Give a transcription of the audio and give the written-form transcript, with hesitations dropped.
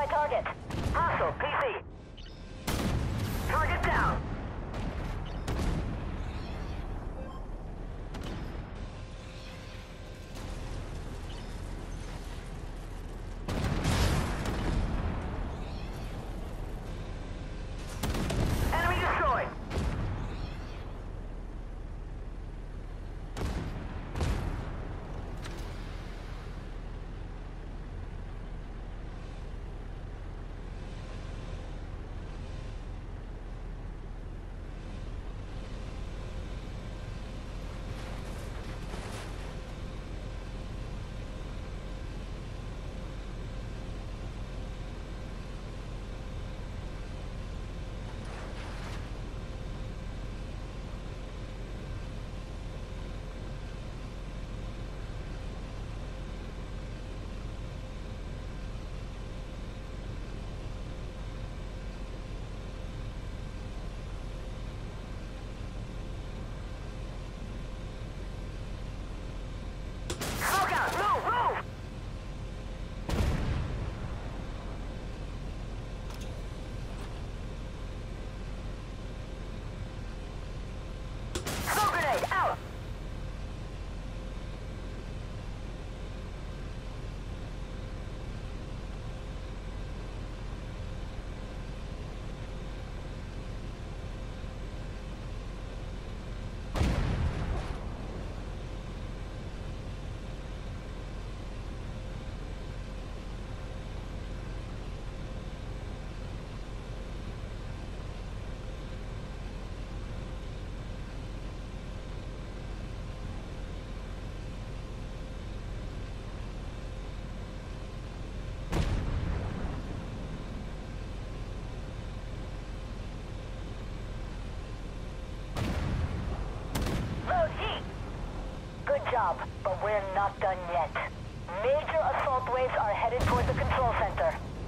target. Hostile, PC. Target down. Enemy destroyed. Smoke out! Move! Move! Smoke grenade! Out! Load heat! Good job, but we're not done yet. Major assault waves are headed toward the control center.